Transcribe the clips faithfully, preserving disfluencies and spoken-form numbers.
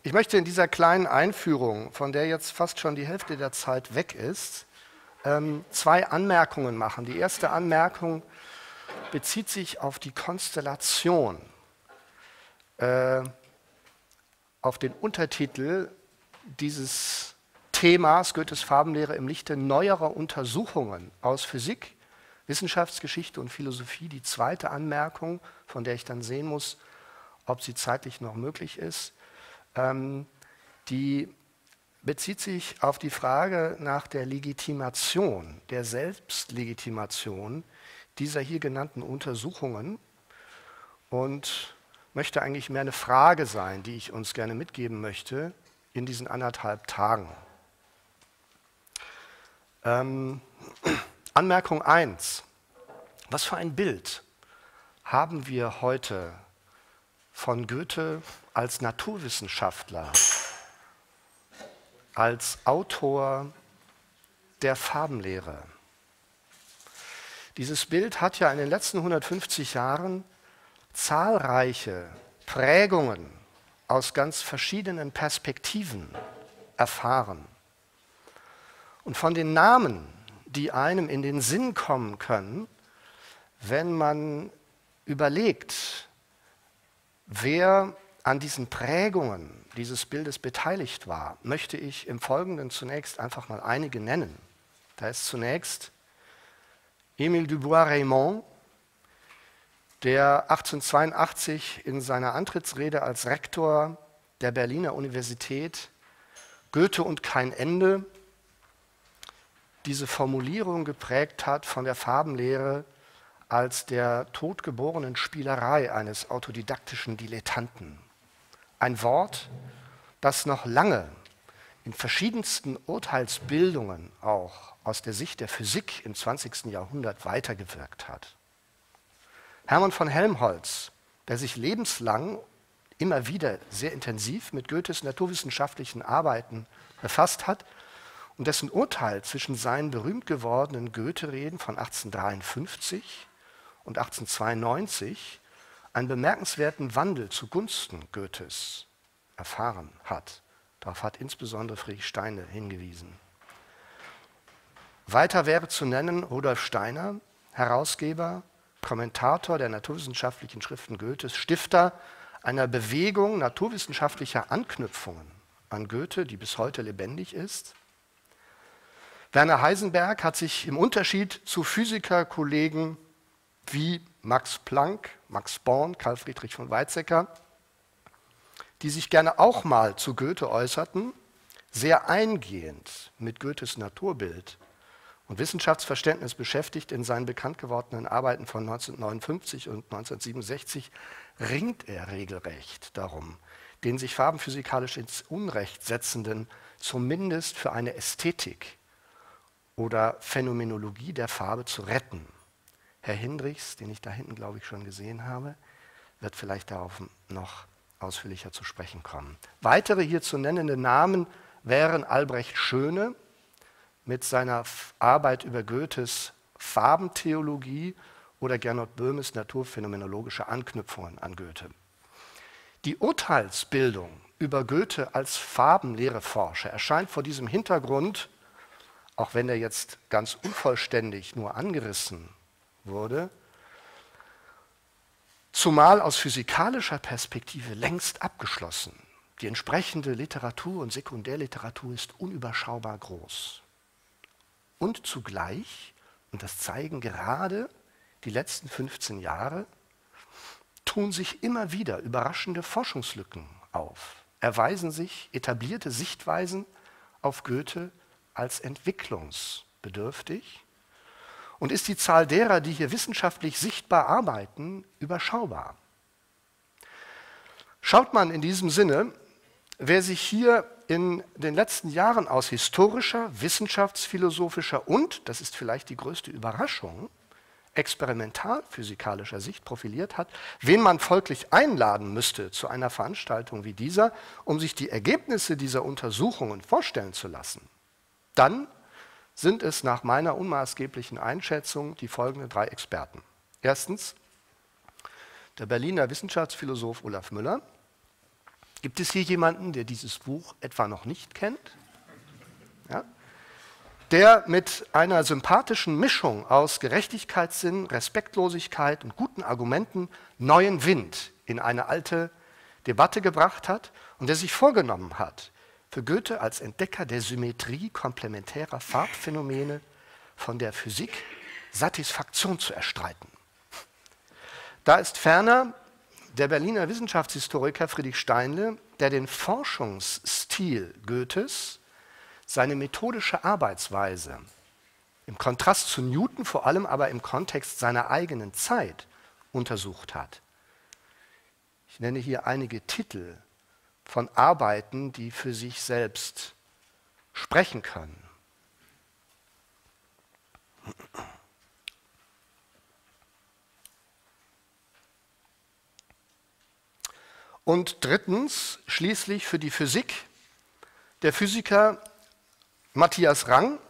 Ich möchte in dieser kleinen Einführung, von der jetzt fast schon die Hälfte der Zeit weg ist, ähm, zwei Anmerkungen machen. Die erste Anmerkung bezieht sich auf die Konstellation, äh, auf den Untertitel dieses Themas Goethes Farbenlehre im Lichte neuerer Untersuchungen aus Physik, Wissenschaftsgeschichte und Philosophie. Die zweite Anmerkung, von der ich dann sehen muss, ob sie zeitlich noch möglich ist, ähm, die bezieht sich auf die Frage nach der Legitimation, der Selbstlegitimation dieser hier genannten Untersuchungen und möchte eigentlich mehr eine Frage sein, die ich uns gerne mitgeben möchte in diesen anderthalb Tagen. Ähm, Anmerkung eins. Was für ein Bild haben wir heute von Goethe als Naturwissenschaftler, als Autor der Farbenlehre? Dieses Bild hat ja in den letzten hundertfünfzig Jahren zahlreiche Prägungen aus ganz verschiedenen Perspektiven erfahren. Und von den Namen, die einem in den Sinn kommen können, wenn man überlegt, wer an diesen Prägungen dieses Bildes beteiligt war, möchte ich im Folgenden zunächst einfach mal einige nennen. Da ist zunächst Émile Dubois-Reymond, der achtzehnhundertzweiundachtzig in seiner Antrittsrede als Rektor der Berliner Universität Goethe und kein Ende diese Formulierung geprägt hat von der Farbenlehre als der totgeborenen Spielerei eines autodidaktischen Dilettanten. Ein Wort, das noch lange in verschiedensten Urteilsbildungen auch aus der Sicht der Physik im zwanzigsten Jahrhundert weitergewirkt hat. Hermann von Helmholtz, der sich lebenslang immer wieder sehr intensiv mit Goethes naturwissenschaftlichen Arbeiten befasst hat und dessen Urteil zwischen seinen berühmt gewordenen Goethe-Reden von achtzehnhundertdreiundfünfzig und achtzehnhundertzweiundneunzig einen bemerkenswerten Wandel zugunsten Goethes erfahren hat. Darauf hat insbesondere Friedrich Steiner hingewiesen. Weiter wäre zu nennen Rudolf Steiner, Herausgeber, Kommentator der naturwissenschaftlichen Schriften Goethes, Stifter einer Bewegung naturwissenschaftlicher Anknüpfungen an Goethe, die bis heute lebendig ist. Werner Heisenberg hat sich im Unterschied zu Physikerkollegen wie Max Planck, Max Born, Carl Friedrich von Weizsäcker, die sich gerne auch mal zu Goethe äußerten, sehr eingehend mit Goethes Naturbild und Wissenschaftsverständnis beschäftigt. In seinen bekannt gewordenen Arbeiten von neunzehnhundertneunundfünfzig und neunzehnhundertsiebenundsechzig ringt er regelrecht darum, den sich farbenphysikalisch ins Unrecht setzenden zumindest für eine Ästhetik oder Phänomenologie der Farbe zu retten. Herr Hindrichs, den ich da hinten, glaube ich, schon gesehen habe, wird vielleicht darauf noch ausführlicher zu sprechen kommen. Weitere hier zu nennende Namen wären Albrecht Schöne mit seiner Arbeit über Goethes Farbentheologie oder Gernot Böhmes naturphänomenologische Anknüpfungen an Goethe. Die Urteilsbildung über Goethe als Farbenlehreforscher erscheint vor diesem Hintergrund, auch wenn er jetzt ganz unvollständig nur angerissen wurde, zumal aus physikalischer Perspektive längst abgeschlossen. Die entsprechende Literatur und Sekundärliteratur ist unüberschaubar groß. Und zugleich, und das zeigen gerade die letzten fünfzehn Jahre, tun sich immer wieder überraschende Forschungslücken auf, erweisen sich etablierte Sichtweisen auf Goethe als entwicklungsbedürftig und ist die Zahl derer, die hier wissenschaftlich sichtbar arbeiten, überschaubar. Schaut man in diesem Sinne, wer sich hier in den letzten Jahren aus historischer, wissenschaftsphilosophischer und, das ist vielleicht die größte Überraschung, experimentalphysikalischer Sicht profiliert hat, wen man folglich einladen müsste zu einer Veranstaltung wie dieser, um sich die Ergebnisse dieser Untersuchungen vorstellen zu lassen, dann sind es nach meiner unmaßgeblichen Einschätzung die folgenden drei Experten. Erstens der Berliner Wissenschaftsphilosoph Olaf Müller, Gibt es hier jemanden, der dieses Buch etwa noch nicht kennt? Ja? Der mit einer sympathischen Mischung aus Gerechtigkeitssinn, Respektlosigkeit und guten Argumenten neuen Wind in eine alte Debatte gebracht hat und der sich vorgenommen hat, für Goethe als Entdecker der Symmetrie komplementärer Farbphänomene von der Physik Satisfaktion zu erstreiten. Da ist ferner der Berliner Wissenschaftshistoriker Friedrich Steinle, der den Forschungsstil Goethes, seine methodische Arbeitsweise, im Kontrast zu Newton, vor allem aber im Kontext seiner eigenen Zeit, untersucht hat. Ich nenne hier einige Titel von Arbeiten, die für sich selbst sprechen können. Und drittens, schließlich für die Physik, der Physiker Matthias Rang,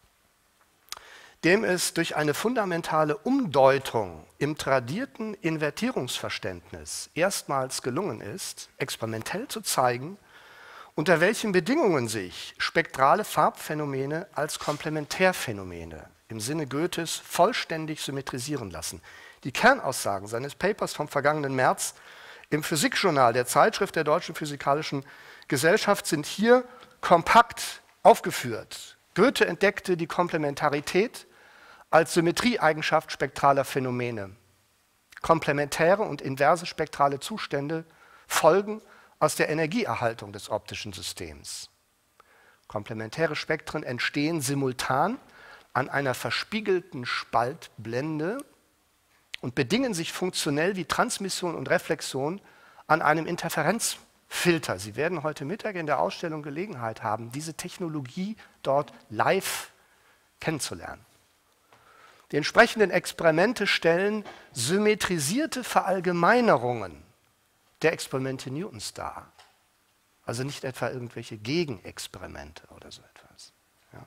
dem es durch eine fundamentale Umdeutung im tradierten Invertierungsverständnis erstmals gelungen ist, experimentell zu zeigen, unter welchen Bedingungen sich spektrale Farbphänomene als Komplementärphänomene im Sinne Goethes vollständig symmetrisieren lassen. Die Kernaussagen seines Papers vom vergangenen März im Physikjournal der Zeitschrift der Deutschen Physikalischen Gesellschaft sind hier kompakt aufgeführt. Goethe entdeckte die Komplementarität als Symmetrieeigenschaft spektraler Phänomene. Komplementäre und inverse spektrale Zustände folgen aus der Energieerhaltung des optischen Systems. Komplementäre Spektren entstehen simultan an einer verspiegelten Spaltblende und bedingen sich funktionell wie Transmission und Reflexion an einem Interferenzfilter. Sie werden heute Mittag in der Ausstellung Gelegenheit haben, diese Technologie dort live kennenzulernen. Die entsprechenden Experimente stellen symmetrisierte Verallgemeinerungen der Experimente Newtons dar. Also nicht etwa irgendwelche Gegenexperimente oder so etwas. Ja.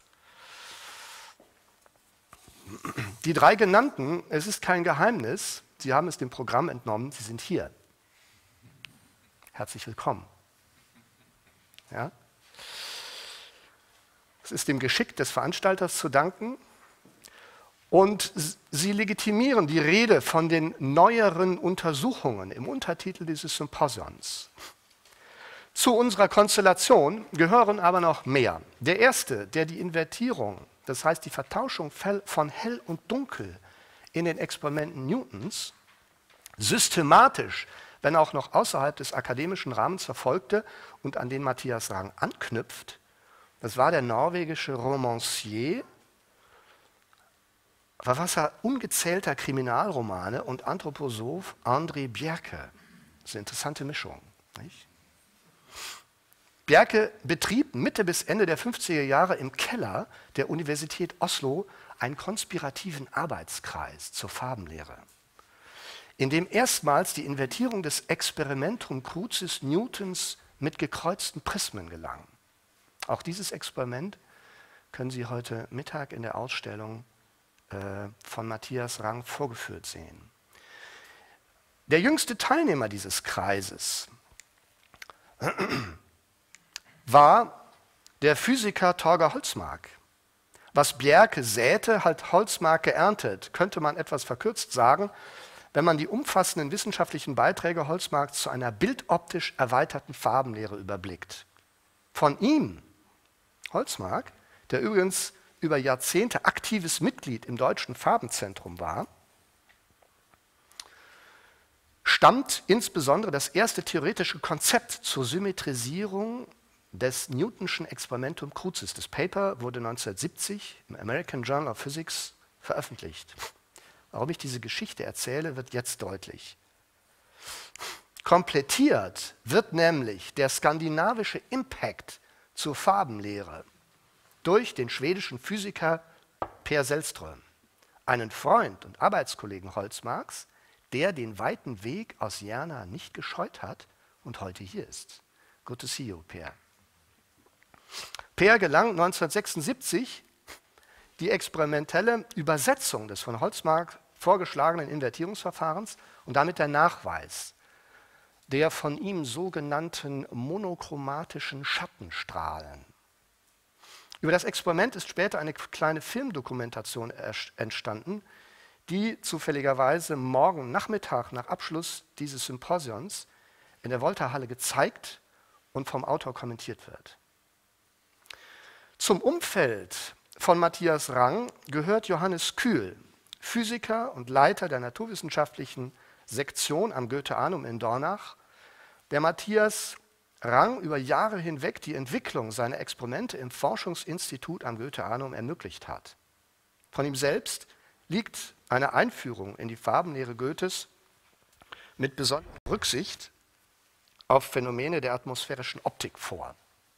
Die drei genannten, es ist kein Geheimnis, Sie haben es dem Programm entnommen, sie sind hier. Herzlich willkommen. Ja. Es ist dem Geschick des Veranstalters zu danken. Und sie legitimieren die Rede von den neueren Untersuchungen im Untertitel dieses Symposions. Zu unserer Konstellation gehören aber noch mehr. Der erste, der die Invertierung, das heißt die Vertauschung von Hell und Dunkel in den Experimenten Newtons, systematisch, wenn auch noch außerhalb des akademischen Rahmens verfolgte und an den Matthias Rang anknüpft, das war der norwegische Romancier, Verfasser ungezählter Kriminalromane und Anthroposoph André Bjerke. Das ist eine interessante Mischung. Nicht? Bjerke betrieb Mitte bis Ende der fünfziger Jahre im Keller der Universität Oslo einen konspirativen Arbeitskreis zur Farbenlehre, in dem erstmals die Invertierung des Experimentum Crucis Newtons mit gekreuzten Prismen gelang. Auch dieses Experiment können Sie heute Mittag in der Ausstellung von Matthias Rang vorgeführt sehen. Der jüngste Teilnehmer dieses Kreises war der Physiker Torger Holzmark. Was Bjerke säte, hat Holzmark geerntet, könnte man etwas verkürzt sagen, wenn man die umfassenden wissenschaftlichen Beiträge Holzmarks zu einer bildoptisch erweiterten Farbenlehre überblickt. Von ihm, Holzmark, der übrigens über Jahrzehnte aktives Mitglied im Deutschen Farbenzentrum war, stammt insbesondere das erste theoretische Konzept zur Symmetrisierung des Newtonschen Experimentum Crucis. Das Paper wurde neunzehnhundertsiebzig im American Journal of Physics veröffentlicht. Warum ich diese Geschichte erzähle, wird jetzt deutlich. Komplettiert wird nämlich der skandinavische Impact zur Farbenlehre durch den schwedischen Physiker Per Sellström, einen Freund und Arbeitskollegen Holzmarks, der den weiten Weg aus Järna nicht gescheut hat und heute hier ist. Good to see you, Per. Per gelang neunzehnhundertsechsundsiebzig die experimentelle Übersetzung des von Holzmark vorgeschlagenen Invertierungsverfahrens und damit der Nachweis, der von ihm sogenannten monochromatischen Schattenstrahlen. Über das Experiment ist später eine kleine Filmdokumentation entstanden, die zufälligerweise morgen Nachmittag nach Abschluss dieses Symposions in der Volta-Halle gezeigt und vom Autor kommentiert wird. Zum Umfeld von Matthias Rang gehört Johannes Kühl, Physiker und Leiter der naturwissenschaftlichen Sektion am Goetheanum in Dornach, der Matthias Rang über Jahre hinweg die Entwicklung seiner Experimente im Forschungsinstitut am Goetheanum ermöglicht hat. Von ihm selbst liegt eine Einführung in die Farbenlehre Goethes mit besonderer Rücksicht auf Phänomene der atmosphärischen Optik vor.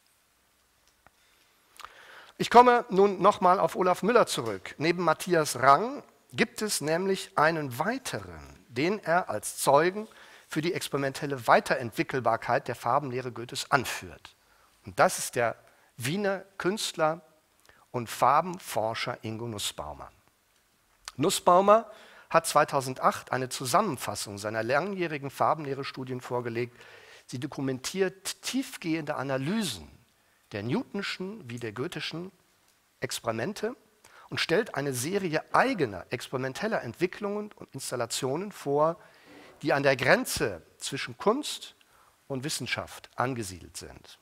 Ich komme nun nochmal auf Olaf Müller zurück. Neben Matthias Rang gibt es nämlich einen weiteren, den er als Zeugen für die experimentelle Weiterentwickelbarkeit der Farbenlehre Goethes anführt. Und das ist der Wiener Künstler und Farbenforscher Ingo Nussbaumer. Nussbaumer hat zweitausendacht eine Zusammenfassung seiner langjährigen Farbenlehre-Studien vorgelegt. Sie dokumentiert tiefgehende Analysen der Newtonschen wie der Goetheschen Experimente und stellt eine Serie eigener experimenteller Entwicklungen und Installationen vor, die an der Grenze zwischen Kunst und Wissenschaft angesiedelt sind.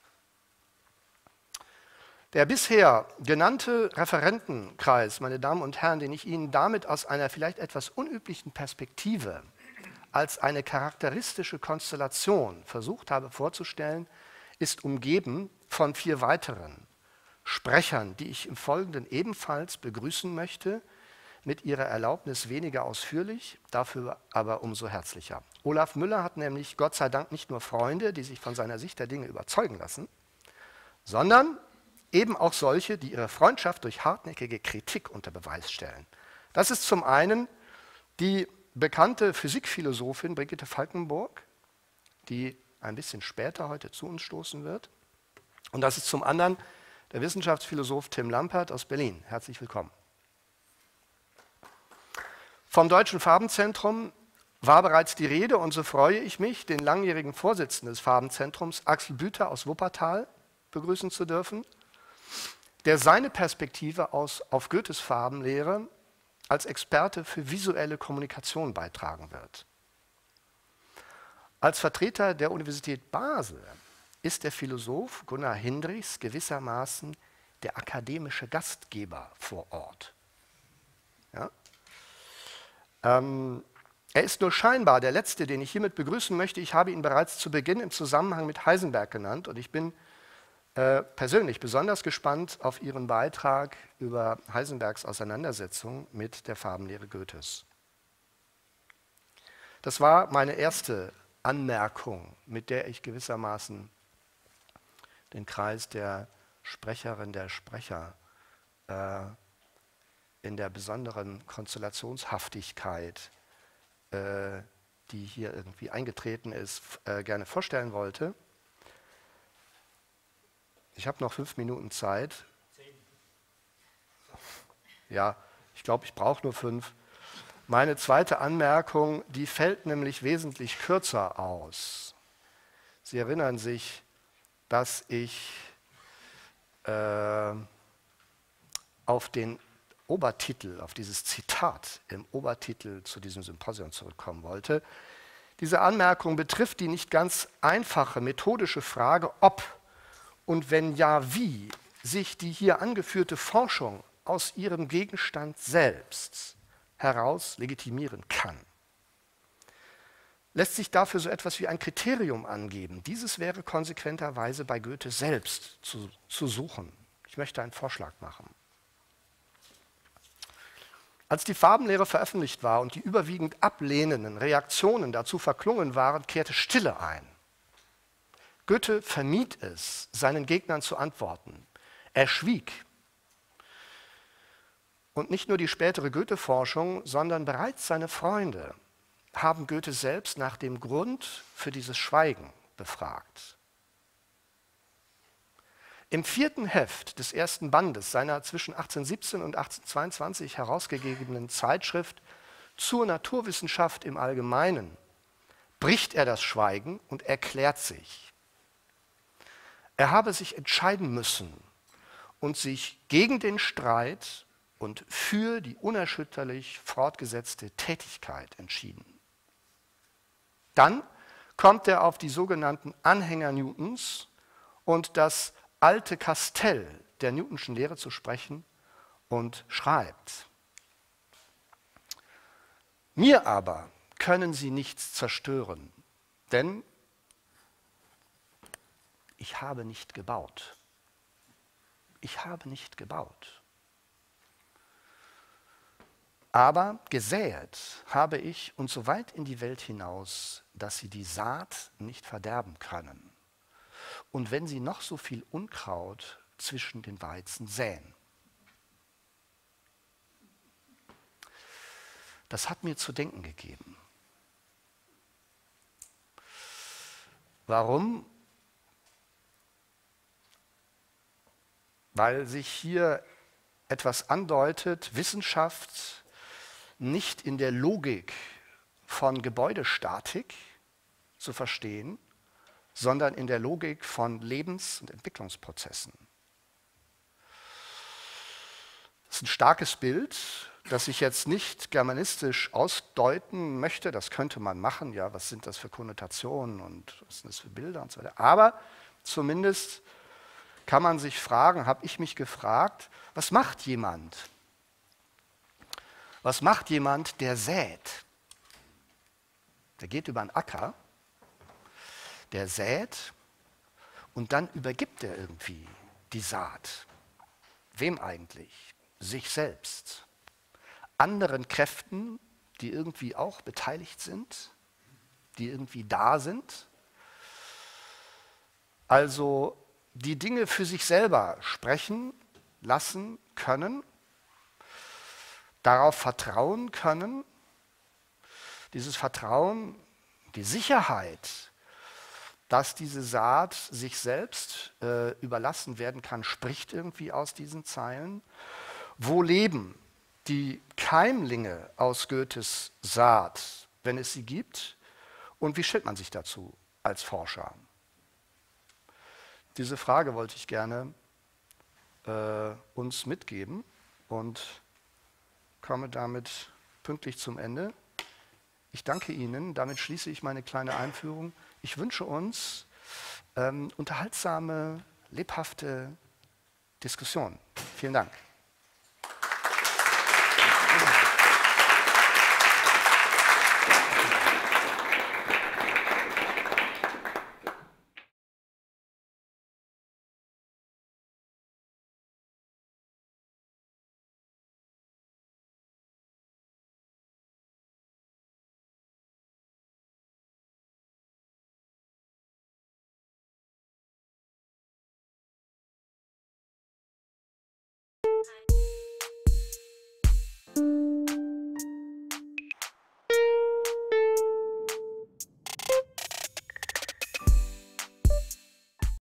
Der bisher genannte Referentenkreis, meine Damen und Herren, den ich Ihnen damit aus einer vielleicht etwas unüblichen Perspektive als eine charakteristische Konstellation versucht habe vorzustellen, ist umgeben von vier weiteren Sprechern, die ich im Folgenden ebenfalls begrüßen möchte, mit Ihrer Erlaubnis weniger ausführlich, dafür aber umso herzlicher. Olaf Müller hat nämlich Gott sei Dank nicht nur Freunde, die sich von seiner Sicht der Dinge überzeugen lassen, sondern eben auch solche, die ihre Freundschaft durch hartnäckige Kritik unter Beweis stellen. Das ist zum einen die bekannte Physikphilosophin Brigitte Falkenburg, die ein bisschen später heute zu uns stoßen wird. Und das ist zum anderen der Wissenschaftsphilosoph Tim Lampert aus Berlin. Herzlich willkommen. Vom Deutschen Farbenzentrum war bereits die Rede und so freue ich mich, den langjährigen Vorsitzenden des Farbenzentrums, Axel Büter aus Wuppertal, begrüßen zu dürfen, der seine Perspektive aus, auf Goethes Farbenlehre als Experte für visuelle Kommunikation beitragen wird. Als Vertreter der Universität Basel ist der Philosoph Gunnar Hindrichs gewissermaßen der akademische Gastgeber vor Ort. Ja? Ähm, er ist nur scheinbar der Letzte, den ich hiermit begrüßen möchte. Ich habe ihn bereits zu Beginn im Zusammenhang mit Heisenberg genannt und ich bin äh, persönlich besonders gespannt auf Ihren Beitrag über Heisenbergs Auseinandersetzung mit der Farbenlehre Goethes. Das war meine erste Anmerkung, mit der ich gewissermaßen den Kreis der Sprecherin, der Sprecher äh, in der besonderen Konstellationshaftigkeit, äh, die hier irgendwie eingetreten ist, äh, gerne vorstellen wollte. Ich habe noch fünf Minuten Zeit. Ja, ich glaube, ich brauche nur fünf. Meine zweite Anmerkung, die fällt nämlich wesentlich kürzer aus. Sie erinnern sich, dass ich äh, auf den Obertitel, auf dieses Zitat im Obertitel zu diesem Symposium zurückkommen wollte. Diese Anmerkung betrifft die nicht ganz einfache methodische Frage, ob und wenn ja, wie sich die hier angeführte Forschung aus ihrem Gegenstand selbst heraus legitimieren kann. Lässt sich dafür so etwas wie ein Kriterium angeben? Dieses wäre konsequenterweise bei Goethe selbst zu, zu suchen. Ich möchte einen Vorschlag machen. Als die Farbenlehre veröffentlicht war und die überwiegend ablehnenden Reaktionen dazu verklungen waren, kehrte Stille ein. Goethe vermied es, seinen Gegnern zu antworten. Er schwieg. Und nicht nur die spätere Goethe-Forschung, sondern bereits seine Freunde haben Goethe selbst nach dem Grund für dieses Schweigen befragt. Im vierten Heft des ersten Bandes seiner zwischen achtzehnhundertsiebzehn und achtzehnhundertzweiundzwanzig herausgegebenen Zeitschrift zur Naturwissenschaft im Allgemeinen bricht er das Schweigen und erklärt sich. Er habe sich entscheiden müssen und sich gegen den Streit und für die unerschütterlich fortgesetzte Tätigkeit entschieden. Dann kommt er auf die sogenannten Anhänger Newtons und das alte Kastell der Newtonschen Lehre zu sprechen und schreibt: Mir aber können sie nichts zerstören, denn ich habe nicht gebaut. Ich habe nicht gebaut. Aber gesäet habe ich und so weit in die Welt hinaus, dass sie die Saat nicht verderben können. Und wenn sie noch so viel Unkraut zwischen den Weizen säen. Das hat mir zu denken gegeben. Warum? Weil sich hier etwas andeutet, Wissenschaft nicht in der Logik von Gebäudestatik zu verstehen, sondern in der Logik von Lebens- und Entwicklungsprozessen. Das ist ein starkes Bild, das ich jetzt nicht germanistisch ausdeuten möchte. Das könnte man machen, ja, was sind das für Konnotationen und was sind das für Bilder und so weiter. Aber zumindest kann man sich fragen, habe ich mich gefragt, was macht jemand? Was macht jemand, der sät? Der geht über einen Acker, der sät und dann übergibt er irgendwie die Saat. Wem eigentlich? Sich selbst. Anderen Kräften, die irgendwie auch beteiligt sind, die irgendwie da sind. Also die Dinge für sich selber sprechen lassen können, darauf vertrauen können. Dieses Vertrauen, die Sicherheit, dass diese Saat sich selbst äh, überlassen werden kann, spricht irgendwie aus diesen Zeilen. Wo leben die Keimlinge aus Goethes Saat, wenn es sie gibt? Und wie stellt man sich dazu als Forscher? Diese Frage wollte ich gerne äh, uns mitgeben und komme damit pünktlich zum Ende. Ich danke Ihnen, damit schließe ich meine kleine Einführung. Ich wünsche uns ähm, unterhaltsame, lebhafte Diskussionen. Vielen Dank.